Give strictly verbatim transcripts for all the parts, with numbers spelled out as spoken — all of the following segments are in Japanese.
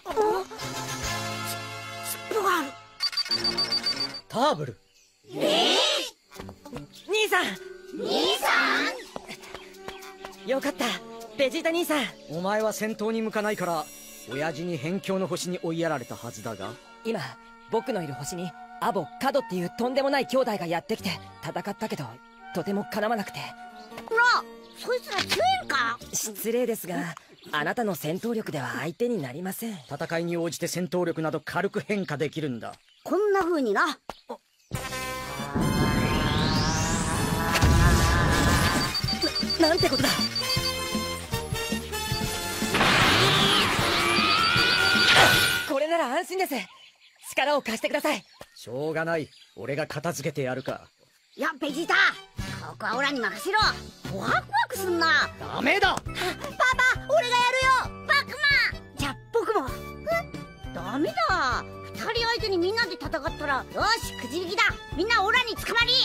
尻尾がある。 ターブル。 ええ兄さん。 兄さんよかった、ベジータ兄さん。 お前は戦闘に向かないから親父に辺境の星に追いやられたはずだが、 今僕のいる星にアボ、カドっていうとんでもない兄弟がやってきて戦ったけどとてもかなわなくて。 ほら、そいつら強えんか。 失礼ですが、あなたの戦闘力では相手になりません。 戦いに応じて戦闘力など軽く変化できるんだ。 こんな風にな。 な、なんてことだ。これなら安心です。力を貸してください。 しょうがない、俺が片付けてやるか。 いや、ベジータ、ここはオラに任せろ。ワクワクすんな。 ダメだ。 パパ、俺がやるよ。バックマン。じゃあ僕も。ダメだ、二人相手にみんなで戦ったら、よし、くじ引きだ。みんなオラに捕まり。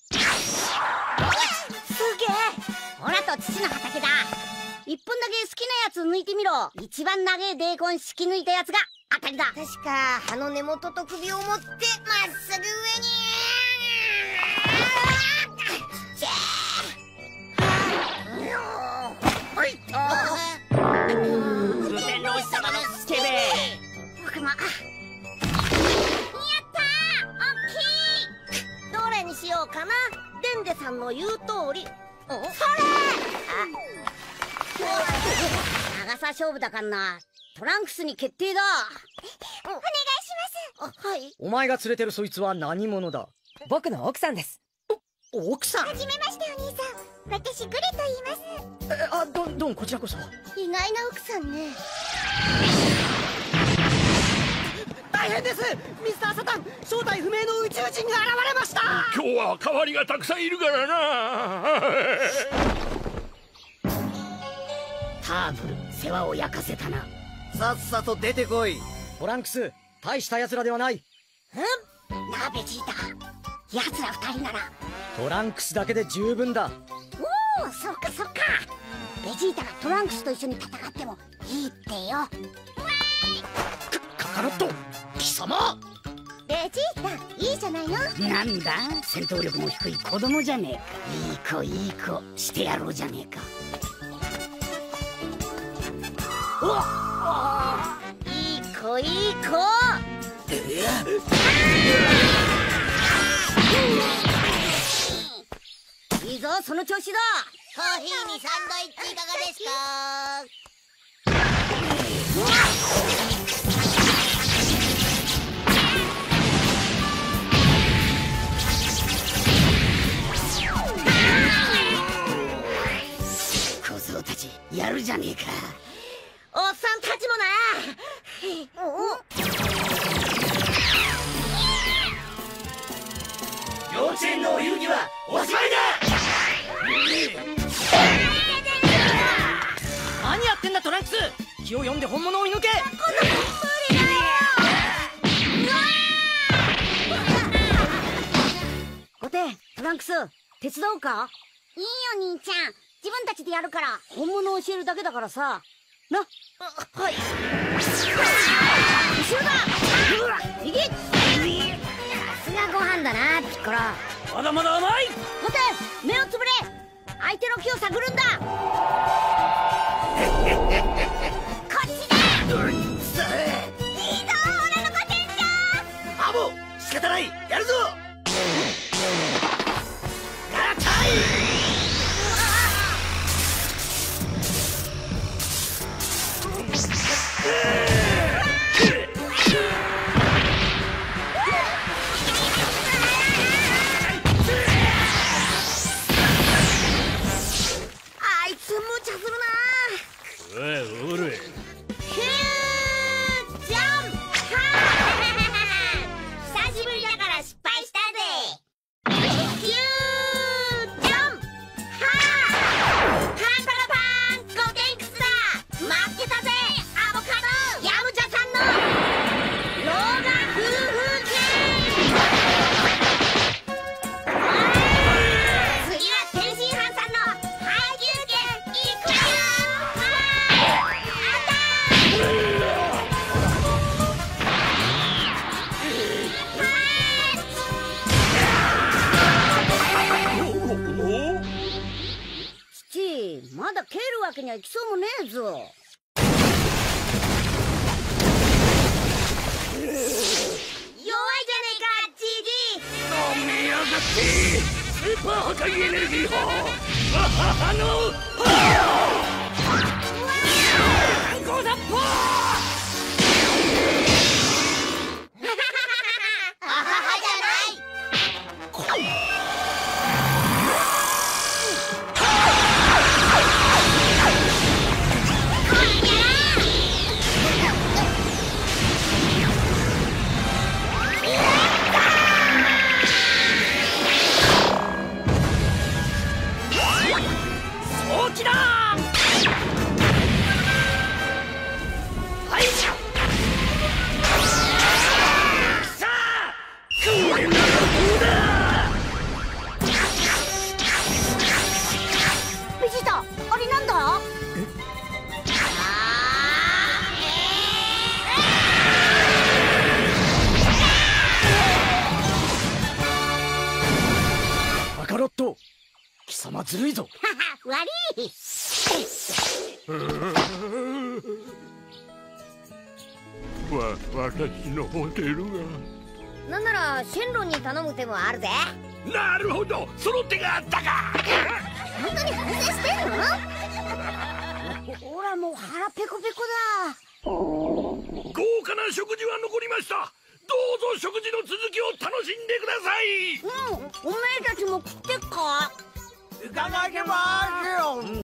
すげえ。オラと父の畑だ。一本だけ好きなやつ抜いてみろ。一番長いデーコン引き抜いたやつが当たりだ。 確か葉の根元と首を持ってまっすぐ上に。 風天老師様のスケベ。僕も。やったー、おっきい。どれにしようかな。デンデさんの言う通り。それ。長さ勝負だからな。トランクスに決定だ。お願いします。あ、はい。 お前が連れてるそいつは何者だ。 僕の奥さんです。 お、奥さん。 はじめましてお兄さん、私グレと言います。 え、あ、どんどんこちらこそ。 意外な奥さんね。 大変です、ミスターサタン。正体不明の宇宙人が現れました。 今日は代わりがたくさんいるからな。 ターブル、世話を焼かせたな。 さっさと出てこい。 トランクス、大した奴らではない。 うんなあベジータ、奴ら二人なら。 トランクスだけで十分だ。 おお、そっかそっか。ベジータがトランクスと一緒に戦ってもいいってよ。わーい。 カカロット、貴様。 ベジータ、いいじゃないの。 なんだ、戦闘力も低い子供じゃねえか。いい子いい子してやろうじゃねえか。おっ、いい子いい子。いいぞ、その調子だ。 コーヒーにサンドイッチいかがですか。 小僧たちやるじゃねえか。おっさんたちもな。 幼稚園のお遊戯はおしまいだ。 何やってんだトランクス。気を読んで本物を射抜け。 おて、トランクス手伝おうか。 いいよ兄ちゃん、自分たちでやるから。 本物を教えるだけだからさな。はい。後ろだ。右。さすがご飯だな、ピッコロ。 まだまだ甘い。 おて、目をつぶれ。相手の木を探るんだ。 こっちだ。いいぞ、俺のコテンジャー。 アボ、仕方ない、やるぞ。ガタイ。 あいつ無茶するな。 おいおる。 ヒュージャンプ。 久しぶりだから失敗したぜ。 ヒュージャンプ。はあ。カンパラパンゴテンクスだ。負けたぜアボカド。 まだ蹴るわけにはいきそうもねえぞ。弱いじゃねえかジジイ。 飲みやがってスーパー破壊エネルギー砲あのゴーダッポーあははじゃない。 大きだー。はいさあこれならどうだ。 ベジータ、あれなんだ？ カカロット、貴様ずるいぞ。 悪い。 わ私のホテルが。 なんならシェンロンに頼む手もあるぜ。 なるほど、その手があったか。 本当に反省してんの？ほらもう腹ペコペコだ。 豪華な食事は残りました。どうぞ食事の続きを楽しんでください。 うん、お前たちも食ってっか？ いただきますよ。